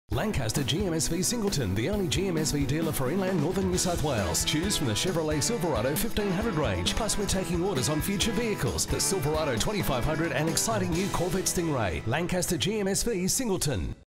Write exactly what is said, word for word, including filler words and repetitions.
Lancaster G M S V Singleton, the only G M S V dealer for inland northern New South Wales. Choose from the Chevrolet Silverado fifteen hundred range. Plus, we're taking orders on future vehicles, the Silverado twenty-five hundred and exciting new Corvette Stingray. Lancaster G M S V Singleton.